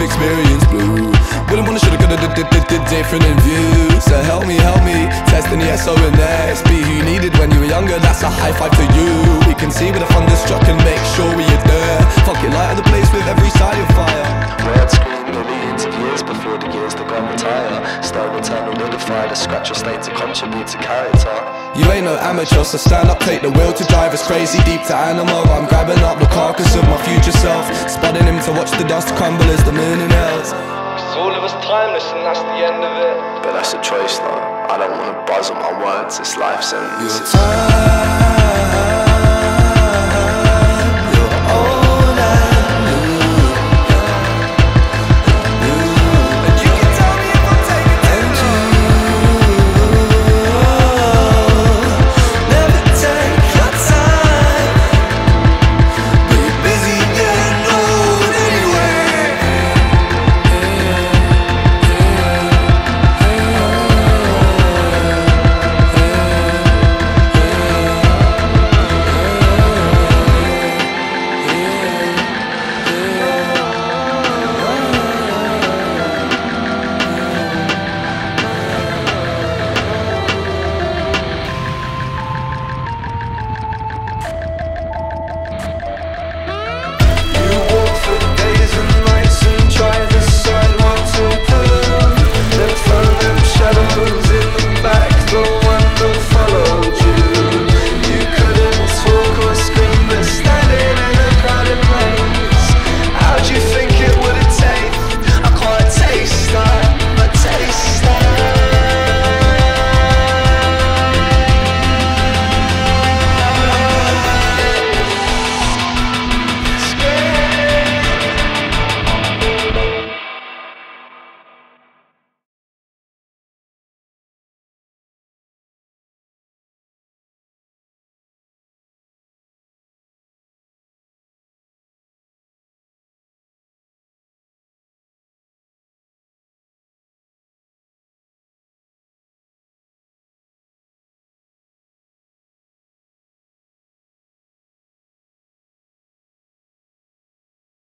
experience blue. Wouldn't wanna, shoulda, coulda, did different in views. So help me, testing the SO and SB you needed when you were younger, that's a high five to you. We can see where the thunder struck and make sure we are there. Fuck it, light of the place with every side of fire. Words scream millions of years before the years that gon' retire. Still eternal liquefied, a scratch your state to contribute to character. You ain't no amateur, so stand up, take the wheel to drive us crazy deep to animal. I'm grabbing up the carcass of my future self, spotting him to watch the dust crumble as the moon inhales. Cause all of us timeless and that's the end of it. But that's a choice though, I don't wanna buzz on my words, it's life sentence. Your time